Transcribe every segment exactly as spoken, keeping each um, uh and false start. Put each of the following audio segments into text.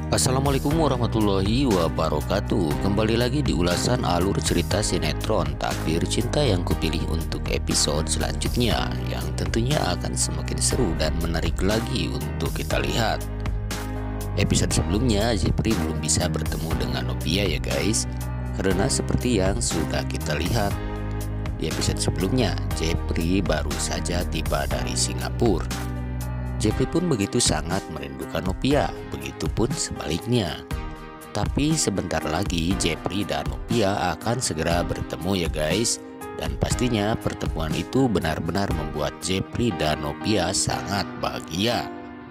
Assalamualaikum warahmatullahi wabarakatuh. Kembali lagi di ulasan alur cerita sinetron Takdir Cinta Yang Kupilih untuk episode selanjutnya, yang tentunya akan semakin seru dan menarik lagi untuk kita lihat. Episode sebelumnya Jepri belum bisa bertemu dengan Novia ya guys, karena seperti yang sudah kita lihat di episode sebelumnya, Jepri baru saja tiba dari Singapura. Jepri pun begitu sangat merindukan Novia, begitupun sebaliknya. Tapi sebentar lagi Jepri dan Novia akan segera bertemu ya guys. Dan pastinya pertemuan itu benar-benar membuat Jepri dan Novia sangat bahagia.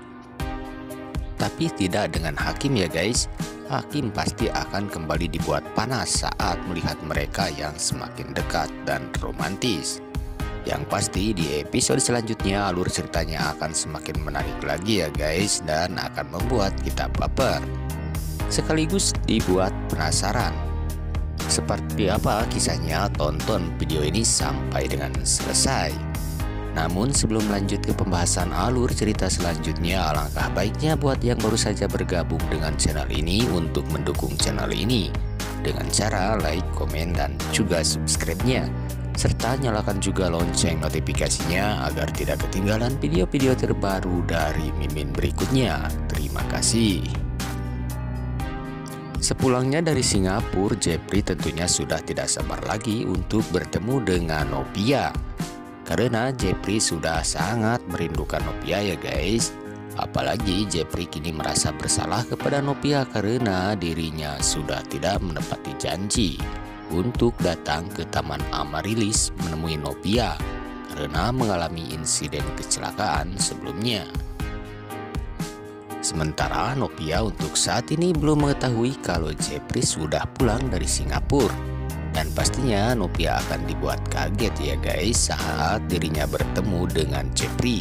Tapi tidak dengan Hakim ya guys. Hakim pasti akan kembali dibuat panas saat melihat mereka yang semakin dekat dan romantis. Yang pasti di episode selanjutnya alur ceritanya akan semakin menarik lagi ya guys, dan akan membuat kita baper sekaligus dibuat penasaran. Seperti apa kisahnya? Tonton video ini sampai dengan selesai. Namun sebelum lanjut ke pembahasan alur cerita selanjutnya, alangkah baiknya buat yang baru saja bergabung dengan channel ini untuk mendukung channel ini dengan cara like, komen, dan juga subscribe-nya, serta nyalakan juga lonceng notifikasinya agar tidak ketinggalan video-video terbaru dari Mimin berikutnya. Terima kasih. Sepulangnya dari Singapura, Jepri tentunya sudah tidak sabar lagi untuk bertemu dengan Novia, karena Jepri sudah sangat merindukan Novia ya guys. Apalagi Jepri kini merasa bersalah kepada Novia karena dirinya sudah tidak menepati janji untuk datang ke Taman Amarilis menemui Novia karena mengalami insiden kecelakaan sebelumnya. Sementara Novia untuk saat ini belum mengetahui kalau Jepri sudah pulang dari Singapura, dan pastinya Novia akan dibuat kaget ya guys saat dirinya bertemu dengan Jepri.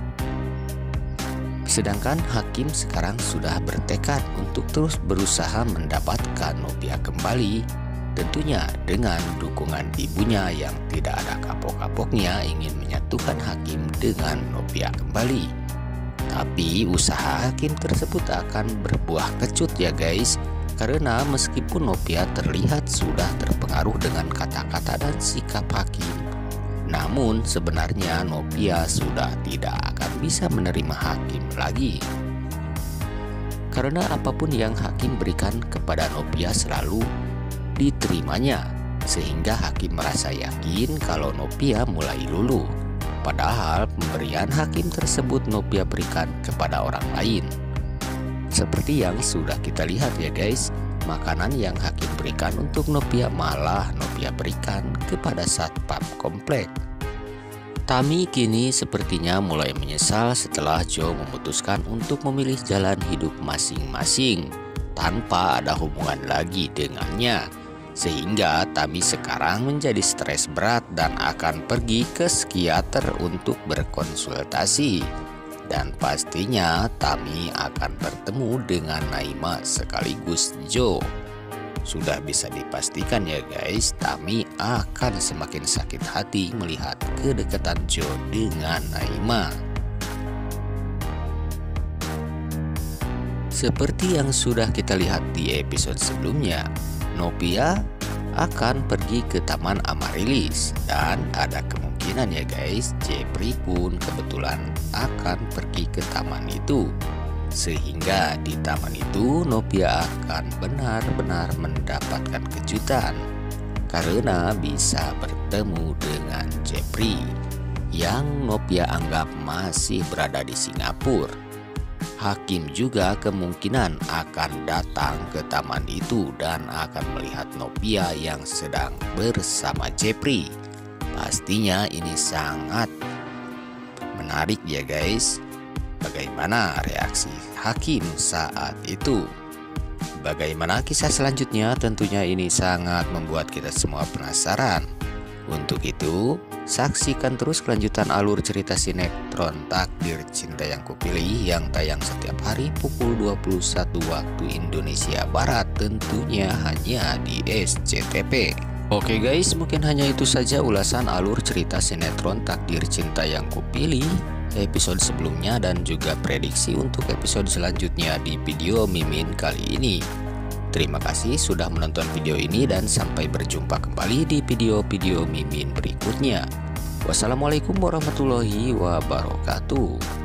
Sedangkan Hakim sekarang sudah bertekad untuk terus berusaha mendapatkan Novia kembali, tentunya dengan dukungan ibunya yang tidak ada kapok-kapoknya ingin menyatukan Hakim dengan Novia kembali. Tapi usaha Hakim tersebut akan berbuah kecut ya guys, karena meskipun Novia terlihat sudah terpengaruh dengan kata-kata dan sikap Hakim, namun sebenarnya Novia sudah tidak akan bisa menerima Hakim lagi. Karena apapun yang Hakim berikan kepada Novia selalu diterimanya, sehingga Hakim merasa yakin kalau Novia mulai luluh. Padahal pemberian Hakim tersebut Novia berikan kepada orang lain. Seperti yang sudah kita lihat ya guys, makanan yang Hakim berikan untuk Novia malah Novia berikan kepada satpam komplek. Tami kini sepertinya mulai menyesal setelah Joe memutuskan untuk memilih jalan hidup masing-masing tanpa ada hubungan lagi dengannya, sehingga Tami sekarang menjadi stres berat dan akan pergi ke psikiater untuk berkonsultasi. Dan pastinya Tami akan bertemu dengan Naima sekaligus Joe. Sudah bisa dipastikan ya guys, Tami akan semakin sakit hati melihat kedekatan Joe dengan Naima. Seperti yang sudah kita lihat di episode sebelumnya, Novia akan pergi ke Taman Amarilis, dan ada kemungkinan ya guys, Jepri pun kebetulan akan pergi ke taman itu, sehingga di taman itu Novia akan benar-benar mendapatkan kejutan karena bisa bertemu dengan Jepri yang Novia anggap masih berada di Singapura. Hakim juga kemungkinan akan datang ke taman itu dan akan melihat Novia yang sedang bersama Jepri. Pastinya ini sangat menarik ya guys. Bagaimana reaksi Hakim saat itu? Bagaimana kisah selanjutnya? Tentunya ini sangat membuat kita semua penasaran. Untuk itu, saksikan terus kelanjutan alur cerita sinetron Takdir Cinta Yang Kupilih yang tayang setiap hari pukul dua puluh satu waktu Indonesia Barat, tentunya hanya di S C T V. Oke guys, mungkin hanya itu saja ulasan alur cerita sinetron Takdir Cinta Yang Kupilih. episode sebelumnya dan juga prediksi untuk episode selanjutnya di video Mimin kali ini. Terima kasih sudah menonton video ini dan sampai berjumpa kembali di video-video Mimin berikutnya. Wassalamualaikum warahmatullahi wabarakatuh.